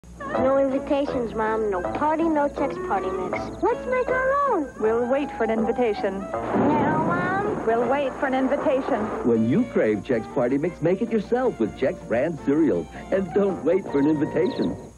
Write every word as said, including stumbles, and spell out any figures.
No invitations, Mom. No party, no Chex party mix. Let's make our own. We'll wait for an invitation. Now, Mom? We'll wait for an invitation. When you crave Chex Party Mix, make it yourself with Chex brand cereal. And don't wait for an invitation.